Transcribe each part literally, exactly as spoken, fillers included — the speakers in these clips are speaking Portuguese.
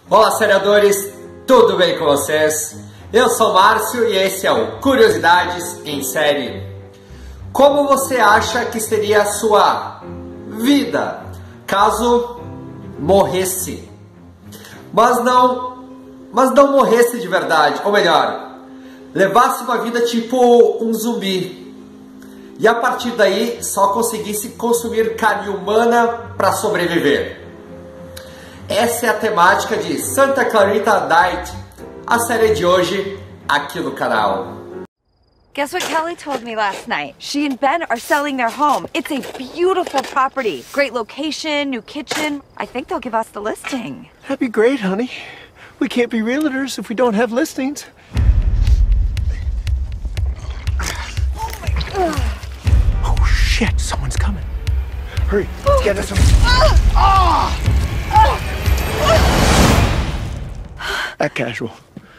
Olá, seriadores, tudo bem com vocês? Eu sou o Márcio e esse é o Curiosidades em Série. Como você acha que seria a sua vida caso morresse? Mas não, mas não morresse de verdade, ou melhor, levasse uma vida tipo um zumbi e a partir daí só conseguisse consumir carne humana para sobreviver. Essa é a temática de Santa Clarita Diet, a série de hoje aqui no canal. Guess what Kelly told me last night? She and Ben are selling their home. It's a beautiful property. Great location, new kitchen. I think they'll give us the listing. That'd be great, honey. We can't be realtors if we don't have listings. Oh my God. Oh shit, someone's coming. Hurry, let's get us some. Ah! That casual.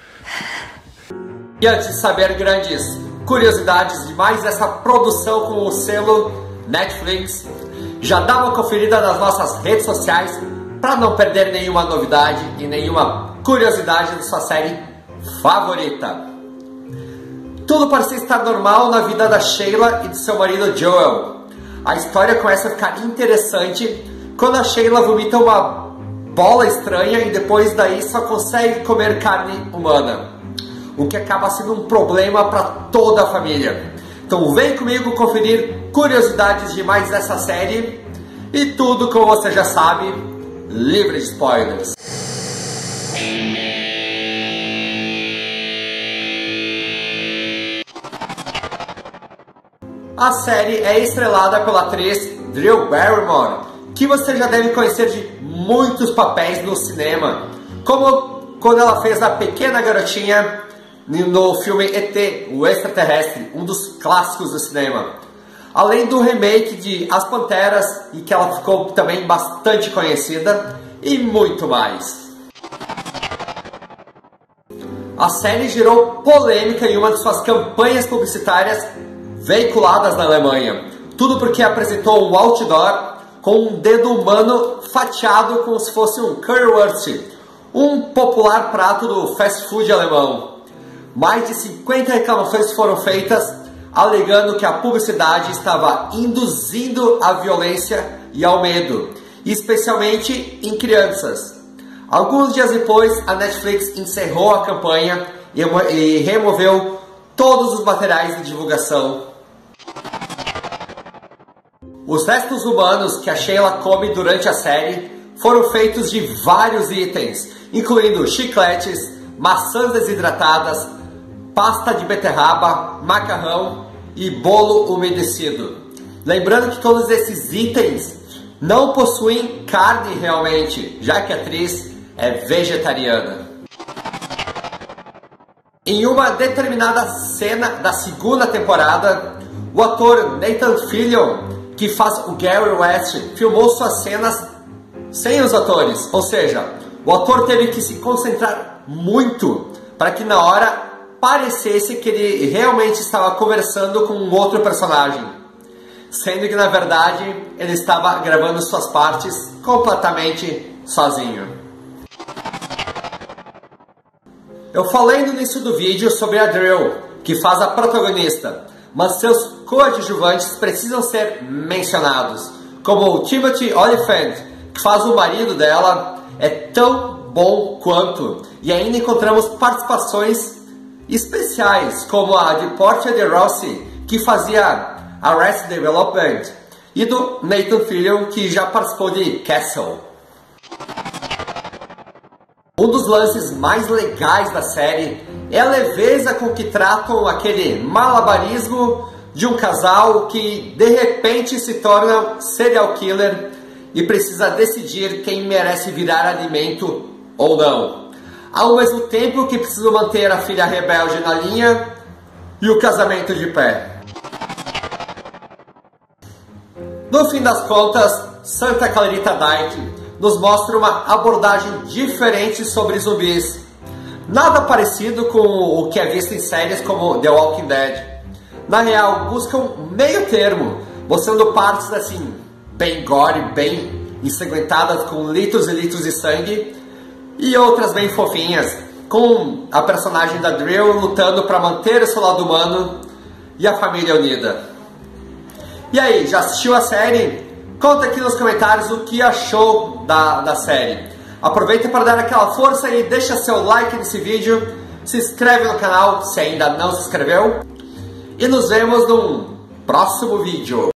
E antes de saber grandes curiosidades de mais essa produção com o selo Netflix, já dá uma conferida nas nossas redes sociais para não perder nenhuma novidade e nenhuma curiosidade da sua série favorita. Tudo parecia estar normal na vida da Sheila e de seu marido Joel. A história começa a ficar interessante quando a Sheila vomita uma bola estranha e depois daí só consegue comer carne humana, o que acaba sendo um problema para toda a família. Então vem comigo conferir curiosidades demais dessa série e tudo, como você já sabe, livre de spoilers. A série é estrelada pela atriz Drew Barrymore, que você já deve conhecer de muitos papéis no cinema, como quando ela fez a pequena garotinha no filme E T, o Extraterrestre, um dos clássicos do cinema. Além do remake de As Panteras, em que ela ficou também bastante conhecida, e muito mais. A série gerou polêmica em uma de suas campanhas publicitárias veiculadas na Alemanha. Tudo porque apresentou um outdoor com um dedo humano fatiado como se fosse um currywurst, um popular prato do fast food alemão. Mais de cinquenta reclamações foram feitas, alegando que a publicidade estava induzindo a violência e ao medo, especialmente em crianças. Alguns dias depois, a Netflix encerrou a campanha e removeu todos os materiais de divulgação. Os restos humanos que a Sheila come durante a série foram feitos de vários itens, incluindo chicletes, maçãs desidratadas, pasta de beterraba, macarrão e bolo umedecido. Lembrando que todos esses itens não possuem carne realmente, já que a atriz é vegetariana. Em uma determinada cena da segunda temporada, o ator Nathan Fillion, que faz o Gary West, filmou suas cenas sem os atores, ou seja, o ator teve que se concentrar muito para que na hora parecesse que ele realmente estava conversando com um outro personagem, sendo que na verdade ele estava gravando suas partes completamente sozinho. Eu falei no início do vídeo sobre a Drew, que faz a protagonista, mas seus coadjuvantes precisam ser mencionados, como o Timothy Olyphant, que faz o marido dela, é tão bom quanto, e ainda encontramos participações especiais, como a de Portia de Rossi, que fazia Arrested Development, e do Nathan Fillion, que já participou de Castle. Um dos lances mais legais da série é a leveza com que tratam aquele malabarismo de um casal que de repente se torna serial killer e precisa decidir quem merece virar alimento ou não, ao mesmo tempo que precisa manter a filha rebelde na linha e o casamento de pé. No fim das contas, Santa Clarita Diet nos mostra uma abordagem diferente sobre zumbis. Nada parecido com o que é visto em séries como The Walking Dead. Na real, buscam meio termo, mostrando partes assim, bem gore, bem ensanguentadas, com litros e litros de sangue, E outras bem fofinhas, com a personagem da Drill lutando para manter o seu lado humano e a família unida. E aí, já assistiu a série? Conta aqui nos comentários o que achou da, da série. Aproveita para dar aquela força e deixa seu like nesse vídeo. Se inscreve no canal se ainda não se inscreveu. E nos vemos num próximo vídeo.